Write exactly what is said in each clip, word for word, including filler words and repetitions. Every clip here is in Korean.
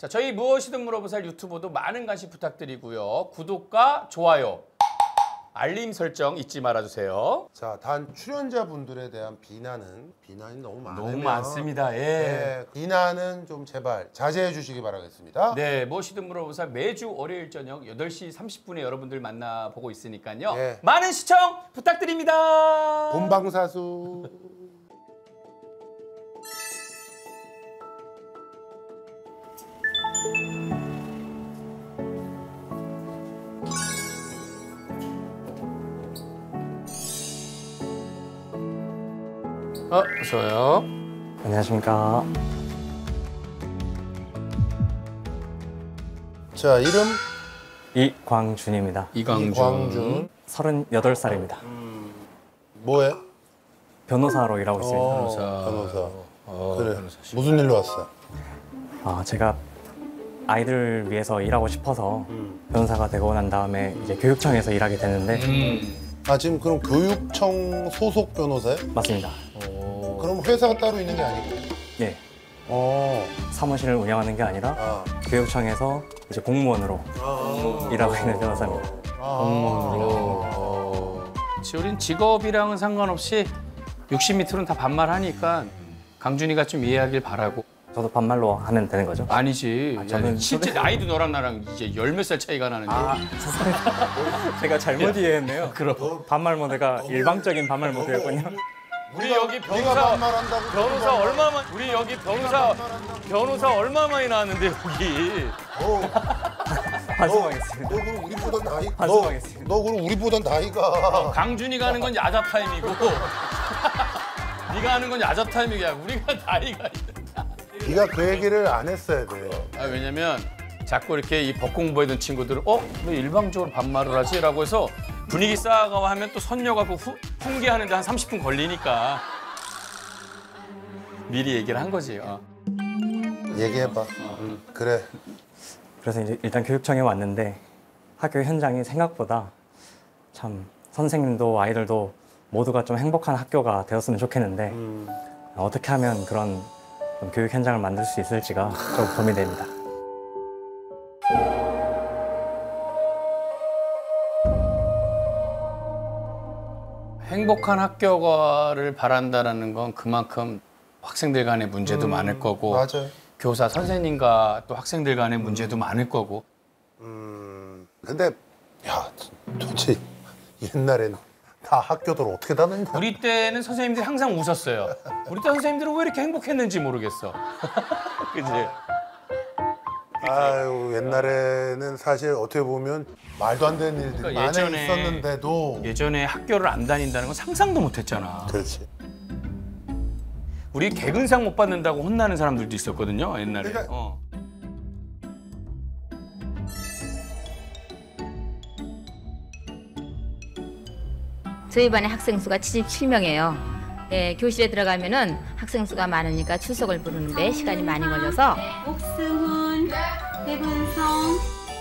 자, 저희 무엇이든 물어보살 유튜브도 많은 관심 부탁드리고요. 구독과 좋아요, 알림 설정 잊지 말아주세요. 자, 단 출연자분들에 대한 비난은 비난이 너무 많아요. 너무 많습니다. 예. 네, 비난은 좀 제발 자제해 주시기 바라겠습니다. 네, 무엇이든 물어보살 매주 월요일 저녁 여덟 시 삼십 분에 여러분들 만나보고 있으니까요. 예. 많은 시청 부탁드립니다. 본방사수. 어, 어서요. 안녕하십니까. 자, 이름 이광준입니다. 이광준. 이광준. 서른여덟 살입니다. 뭐해? 변호사로 일하고 있습니다. 어, 변호사. 변호사. 어, 그래. 변호사시고. 무슨 일로 왔어? 아, 제가 아이들 위해서 일하고 싶어서 음. 변호사가 되고 난 다음에 이제 교육청에서 일하게 되는데 음. 아, 지금 그럼 교육청 소속 변호사야? 맞습니다. 오. 그럼 회사가 따로 있는 게 아니고? 예, 어. 사무실을 운영하는 게 아니라 아. 교육청에서 이제 공무원으로 아. 일하고 있는 변호사입니다. 아. 공무원으로. 어. 우린 직업이랑은 상관없이 육십 미터는 다 반말하니까 강준이가 좀 이해하길 바라고. 저도 반말로 하면 되는 거죠? 아니지. 아, 저는 실제 나이도 너랑 나랑 이제 열 몇 살 차이가 나는데. 아, 제가 잘못 이해했네요. 그럼. 반말 모드가 일방적인 반말 모드였군요. 우리 여기 네가 변호사 반말한다고 변호사 얼마만 우리 여기 변호사 변호사 얼마 많이 나왔는데 여기. 너, 반성하겠습니다. 너 그럼 우리보다 나이 너, 반성하겠습니다. 너 그럼 우리보다 나이가 강준이가 하는 건 야자 타임이고 네가 하는 건 야자 타임이야. 우리가 나이가 있다. 네가 그 얘기를 안 했어야 돼. 아, 왜냐면 자꾸 이렇게 이 법 공부하던 친구들은 어? 왜 일방적으로 반말을 하지? 라고 해서 분위기 쌓아가고 하면 또 선녀가고 후, 훈계하는데 한 삼십 분 걸리니까 미리 얘기를 한 거지. 어. 얘기해봐. 응, 그래. 그래서 이제 일단 교육청에 왔는데 학교 현장이 생각보다 참 선생님도 아이들도 모두가 좀 행복한 학교가 되었으면 좋겠는데 음. 어떻게 하면 그런 좀 교육 현장을 만들 수 있을지가 좀 고민됩니다. 행복한 학교를 바란다는 건 그만큼 학생들 간의 문제도 음, 많을 거고 맞아요. 교사 선생님과 또 학생들 간의 문제도 많을 거고. 음. 근데 야, 도대체 옛날엔 다 학교들 어떻게 다녔냐? 우리 때는 선생님들이 항상 웃었어요. 우리 때 선생님들은 왜 이렇게 행복했는지 모르겠어. 그지? 아유, 옛날에는 사실 어떻게 보면 말도 안 되는 일들이 그러니까 많이 예전에- 있었는데도 예전에 학교를 안 다닌다는 건 상상도 못했잖아. 그렇지. 우리 개근상 못 받는다고 혼나는 사람들도 있었거든요, 옛날에. 그러니까- 어. 저희 반의 학생 수가 칠십칠 명이에요. 예, 교실에 들어가면은 학생 수가 많으니까 출석을 부르는데 시간이 많이 걸려서 옥승훈, 배분성,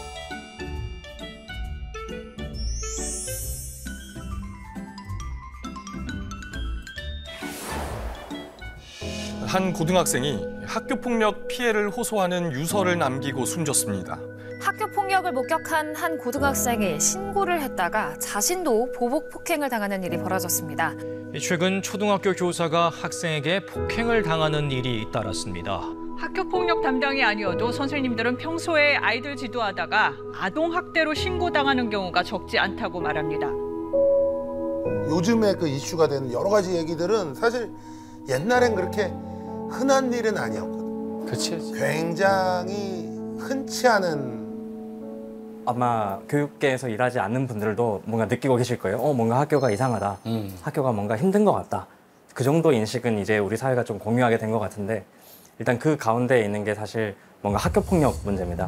한 고등학생이 학교폭력 피해를 호소하는 유서를 남기고 숨졌습니다. 학교 폭력을 목격한 한 고등학생이 신고를 했다가 자신도 보복 폭행을 당하는 일이 벌어졌습니다. 최근 초등학교 교사가 학생에게 폭행을 당하는 일이 잇따랐습니다. 학교 폭력 담당이 아니어도 선생님들은 평소에 아이들 지도하다가 아동 학대로 신고당하는 경우가 적지 않다고 말합니다. 요즘에 그 이슈가 되는 여러 가지 얘기들은 사실 옛날엔 그렇게 흔한 일은 아니었거든. 그치. 굉장히 흔치 않은 아마 교육계에서 일하지 않는 분들도 뭔가 느끼고 계실 거예요. 어, 뭔가 학교가 이상하다. 음. 학교가 뭔가 힘든 것 같다. 그 정도 인식은 이제 우리 사회가 좀 공유하게 된 것 같은데 일단 그 가운데에 있는 게 사실 뭔가 학교 폭력 문제입니다.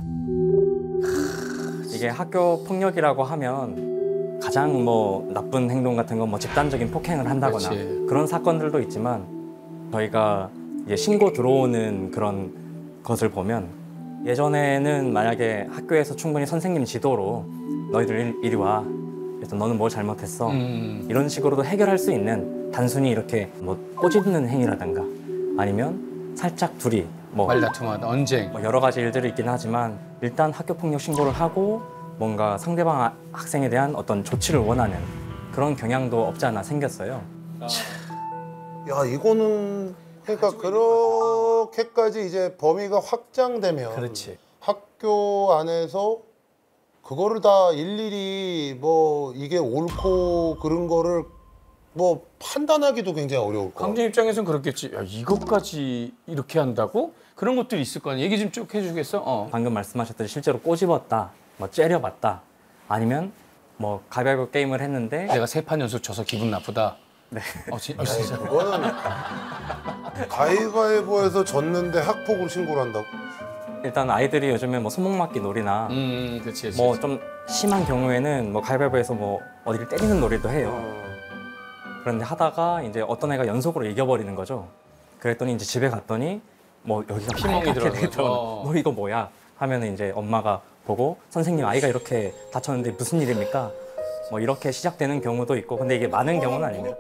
이게 학교 폭력이라고 하면 가장 뭐 나쁜 행동 같은 건 뭐 집단적인 폭행을 한다거나 그렇지. 그런 사건들도 있지만 저희가 이제 신고 들어오는 그런 것을 보면 예전에는 만약에 학교에서 충분히 선생님 지도로 너희들 이리 와. 그래서 너는 뭘 잘못했어. 음. 이런 식으로도 해결할 수 있는 단순히 이렇게 뭐 꼬집는 행위라든가 아니면 살짝 둘이 뭐, 말다툼하다, 언쟁. 뭐 여러 가지 일들이 있긴 하지만 일단 학교 폭력 신고를 하고 뭔가 상대방 아- 학생에 대한 어떤 조치를 원하는 그런 경향도 없지 않아 생겼어요. 야 이거는 그러니까 그렇게까지 이제 범위가 확장되면 그렇지. 학교 안에서 그거를 다 일일이 뭐 이게 옳고 그런 거를 뭐 판단하기도 굉장히 어려울 거야. 강진 입장에서는 그렇겠지. 야, 이것까지 이렇게 한다고? 그런 것들이 있을 거 아니야. 얘기 좀 쭉 해주겠어? 어. 방금 말씀하셨듯이 실제로 꼬집었다, 뭐 째려봤다, 아니면 뭐 가위바위보 게임을 했는데 내가 세 판 연속 져서 기분 나쁘다. 네. 어, 진, 어, 아니, 진짜. 그거는 가위바위보에서 졌는데 학폭으로 신고를 한다고? 일단 아이들이 요즘에 뭐 손목맞기 놀이나 음, 그렇지. 그렇지. 뭐 좀 심한 경우에는 뭐 가위바위보에서 뭐 어디를 때리는 놀이도 해요. 그런데 하다가 이제 어떤 애가 연속으로 이겨버리는 거죠. 그랬더니 이제 집에 갔더니 뭐 여기가 피멍이 빨갛게 들어간 거죠. 되더라고요. 너 이거 뭐야? 하면은 이제 엄마가 보고 선생님 아이가 이렇게 다쳤는데 무슨 일입니까? 뭐 이렇게 시작되는 경우도 있고 근데 이게 많은 경우는 아닙니다.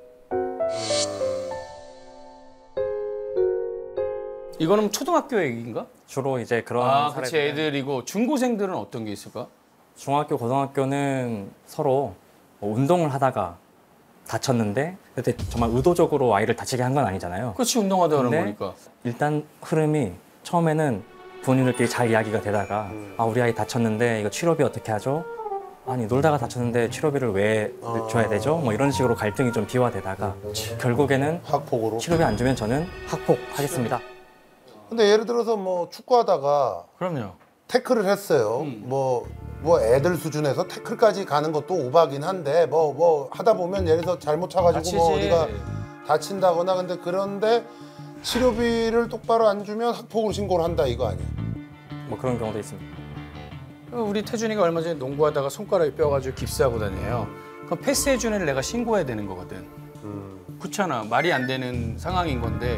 이거는 초등학교 얘기인가? 주로 이제 그런 아, 그렇지. 사례들은 애들이고 중고생들은 어떤 게 있을까? 중학교, 고등학교는 서로 뭐 운동을 하다가 다쳤는데 그때 정말 의도적으로 아이를 다치게 한 건 아니잖아요. 그렇지. 운동하다 그런 근데 거니까. 일단 흐름이 처음에는 부모님들끼리 잘 이야기가 되다가 아 우리 아이 다쳤는데 이거 치료비 어떻게 하죠? 아니 놀다가 다쳤는데 치료비를 왜 아. 줘야 되죠? 뭐 이런 식으로 갈등이 좀 비화되다가 결국에는 학폭으로? 치료비 안 주면 저는 학폭하겠습니다. 근데 예를 들어서 뭐 축구하다가 그럼요. 태클을 했어요. 음. 뭐, 뭐 애들 수준에서 태클까지 가는 것도 오바긴 한데 뭐, 뭐 하다 보면 예를 들어서 잘못 차가지고 뭐 다치지. 어디가 다친다거나 근데 그런데 치료비를 똑바로 안 주면 학폭으로 신고를 한다 이거 아니야? 뭐 그런 경우도 있습니다. 우리 태준이가 얼마 전에 농구하다가 손가락에 뼈가지고 깁스하고 다녀요. 그럼 패스해준 애를 내가 신고해야 되는 거거든. 그렇잖아. 말이 안 되는 상황인 건데.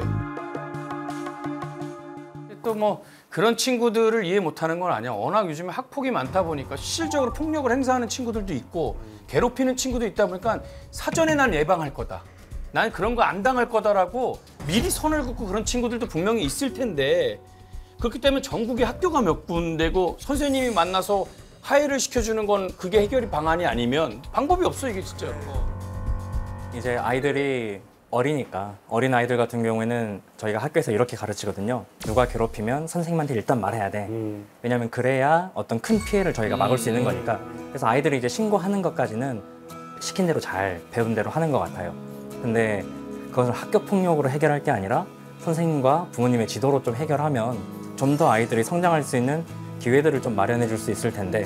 또 뭐 그런 친구들을 이해 못하는 건 아니야. 워낙 요즘에 학폭이 많다 보니까 실질적으로 폭력을 행사하는 친구들도 있고 괴롭히는 친구도 있다 보니까 사전에 난 예방할 거다. 난 그런 거 안 당할 거다라고 미리 선을 긋고 그런 친구들도 분명히 있을 텐데 그렇기 때문에 전국에 학교가 몇 군데고 선생님이 만나서 하해를 시켜주는 건 그게 해결이 방안이 아니면 방법이 없어 이게 진짜로. 이제 아이들이 어리니까 어린 아이들 같은 경우에는 저희가 학교에서 이렇게 가르치거든요. 누가 괴롭히면 선생님한테 일단 말해야 돼. 왜냐하면 그래야 어떤 큰 피해를 저희가 막을 수 있는 거니까. 그래서 아이들이 이제 신고하는 것까지는 시킨 대로 잘 배운 대로 하는 것 같아요. 근데 그것을 학교 폭력으로 해결할 게 아니라 선생님과 부모님의 지도로 좀 해결하면 좀 더 아이들이 성장할 수 있는 기회들을 좀 마련해 줄 수 있을 텐데.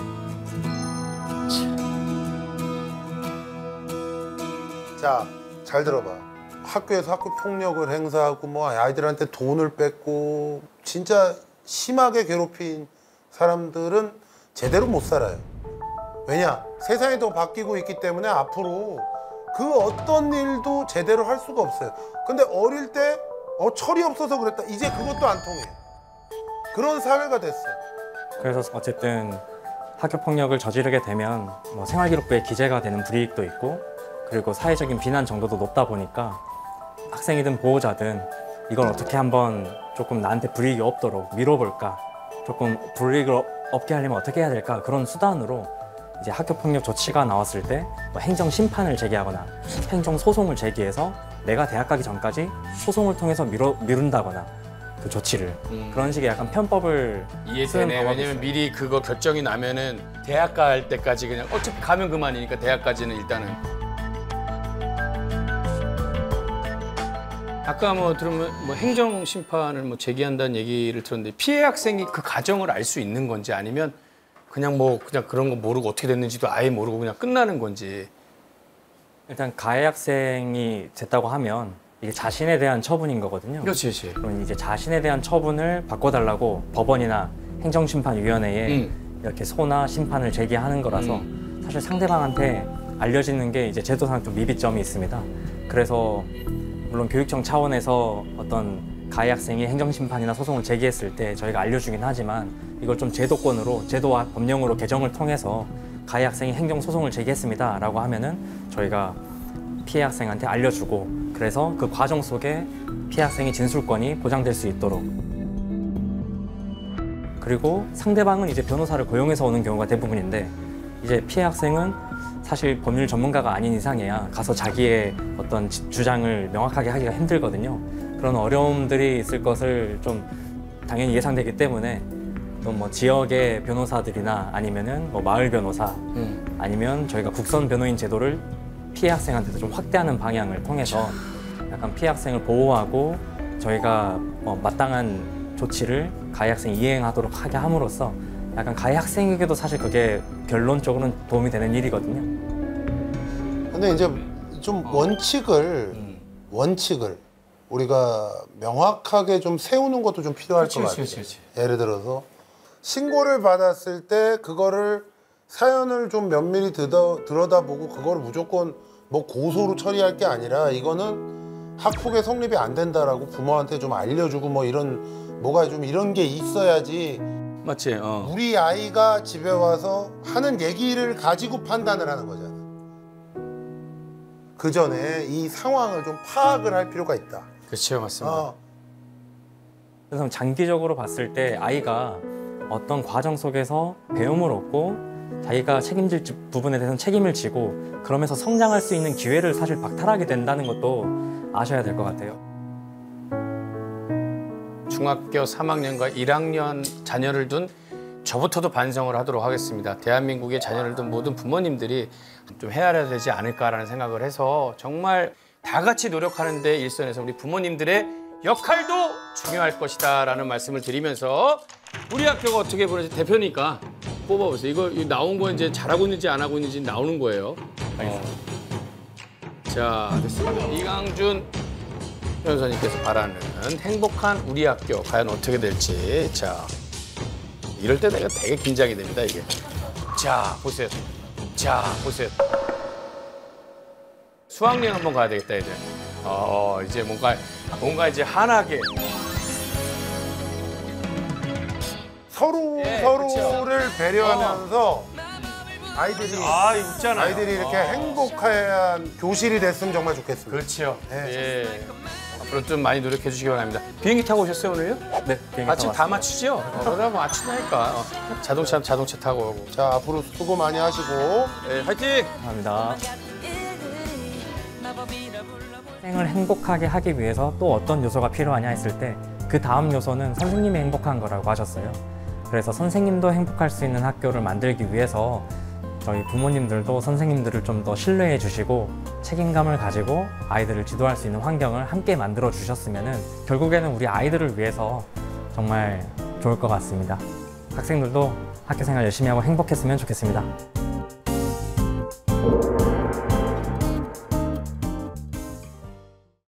자, 잘 들어봐. 학교에서 학교 폭력을 행사하고 뭐 아이들한테 돈을 뺏고 진짜 심하게 괴롭힌 사람들은 제대로 못 살아요. 왜냐? 세상이 더 바뀌고 있기 때문에 앞으로 그 어떤 일도 제대로 할 수가 없어요. 근데 어릴 때 어, 철이 없어서 그랬다. 이제 그것도 안 통해. 그런 사회가 됐어. 그래서 어쨌든 학교 폭력을 저지르게 되면 뭐 생활기록부에 기재가 되는 불이익도 있고 그리고 사회적인 비난 정도도 높다 보니까 학생이든 보호자든 이걸 어떻게 한번 조금 나한테 불이익이 없도록 미뤄볼까, 조금 불이익을 없게 하려면 어떻게 해야 될까, 그런 수단으로 이제 학교 폭력 조치가 나왔을 때 뭐 행정 심판을 제기하거나 행정 소송을 제기해서 내가 대학 가기 전까지 소송을 통해서 미뤄, 미룬다거나 그 조치를 음. 그런 식의 약간 편법을 쓰는 이해되네. 방법이 왜냐면 있어요. 미리 그거 결정이 나면은 대학 갈 때까지 그냥 어차피 가면 그만이니까 대학까지는 일단은. 아까 뭐 들으면 뭐 행정 심판을 뭐 제기한다는 얘기를 들었는데 피해 학생이 그 과정을 알 수 있는 건지 아니면 그냥 뭐 그냥 그런 거 모르고 어떻게 됐는지도 아예 모르고 그냥 끝나는 건지. 일단 가해 학생이 됐다고 하면 이게 자신에 대한 처분인 거거든요. 그렇지, 그렇지. 그럼 이제 자신에 대한 처분을 바꿔달라고 법원이나 행정심판위원회에 음. 이렇게 소나 심판을 제기하는 거라서 음. 사실 상대방한테 알려지는 게 이제 제도상 좀 미비점이 있습니다. 그래서 물론 교육청 차원에서 어떤 가해 학생이 행정심판이나 소송을 제기했을 때 저희가 알려주긴 하지만 이걸 좀 제도권으로, 제도와 법령으로 개정을 통해서 가해 학생이 행정소송을 제기했습니다라고 하면은 저희가 피해 학생한테 알려주고 그래서 그 과정 속에 피해 학생의 진술권이 보장될 수 있도록 그리고 상대방은 이제 변호사를 고용해서 오는 경우가 대부분인데 이제 피해 학생은 사실 법률 전문가가 아닌 이상이야 가서 자기의 어떤 지- 주장을 명확하게 하기가 힘들거든요. 그런 어려움들이 있을 것을 좀 당연히 예상되기 때문에 또 뭐 지역의 변호사들이나 아니면은 뭐 마을 변호사 음. 아니면 저희가 국선 변호인 제도를 피해 학생한테도 좀 확대하는 방향을 통해서 약간 피해 학생을 보호하고 저희가 어, 마땅한 조치를 가해 학생이 이행하도록 하게 함으로써 약간 가해 학생에게도 사실 그게 결론적으로는 도움이 되는 일이거든요. 근데 이제 좀 원칙을 원칙을 우리가 명확하게 좀 세우는 것도 좀 필요할 그치, 것 그치, 같아요. 그치, 그치. 예를 들어서 신고를 받았을 때 그거를 사연을 좀 면밀히 들여, 들여다보고 그거를 무조건 뭐 고소로 처리할 게 아니라 이거는 학폭의 성립이 안 된다라고 부모한테 좀 알려주고 뭐 이런 뭐가 좀 이런 게 있어야지 맞지? 어. 우리 아이가 집에 와서 하는 얘기를 가지고 판단을 하는 거잖아. 그 전에 이 상황을 좀 파악을 할 필요가 있다. 그렇죠, 맞습니다. 어, 그래서 장기적으로 봤을 때 아이가 어떤 과정 속에서 배움을 얻고 자기가 책임질 지- 부분에 대해서는 책임을 지고 그러면서 성장할 수 있는 기회를 사실 박탈하게 된다는 것도 아셔야 될 것 같아요. 중학교 삼 학년과 일 학년 자녀를 둔 저부터도 반성을 하도록 하겠습니다. 대한민국의 자녀를 둔 모든 부모님들이 좀 헤아려야 되지 않을까라는 생각을 해서 정말 다 같이 노력하는데 일선에서 우리 부모님들의 역할도 중요할 것이다라는 말씀을 드리면서 우리 학교가 어떻게 보는지 대표니까 뽑아보세요. 이거, 이거 나온 거 이제 잘하고 있는지 안 하고 있는지 나오는 거예요. 어. 자, 됐습니다. 이강준 변호사님께서 바라는 행복한 우리 학교 과연 어떻게 될지. 자, 이럴 때 내가 되게 긴장이 됩니다, 이게. 자, 보세요. 자, 보세요. 수학여행 한번 가야 되겠다, 이제. 어, 이제 뭔가, 뭔가 이제 환하게. 서로 예, 서로를 배려하면서 아이들이 아, 웃잖아요. 아이들이 이렇게 어. 행복한 교실이 됐으면 정말 좋겠습니다. 그렇지요. 네. 예. 앞으로 좀 많이 노력해 주시기 바랍니다. 비행기 타고 오셨어요, 오늘요? 네, 비행기 마침 타고 다 왔습니다. 맞추죠? 어, 그러다 뭐 맞추다니까. 어, 자동차, 자동차 타고 오고. 자, 앞으로 수고 많이 하시고 예, 화이팅! 감사합니다. 학생을 행복하게 하기 위해서 또 어떤 요소가 필요하냐 했을 때 그 다음 요소는 선생님이 행복한 거라고 하셨어요. 그래서 선생님도 행복할 수 있는 학교를 만들기 위해서 저희 부모님들도 선생님들을 좀 더 신뢰해 주시고 책임감을 가지고 아이들을 지도할 수 있는 환경을 함께 만들어 주셨으면 결국에는 우리 아이들을 위해서 정말 좋을 것 같습니다. 학생들도 학교 생활 열심히 하고 행복했으면 좋겠습니다.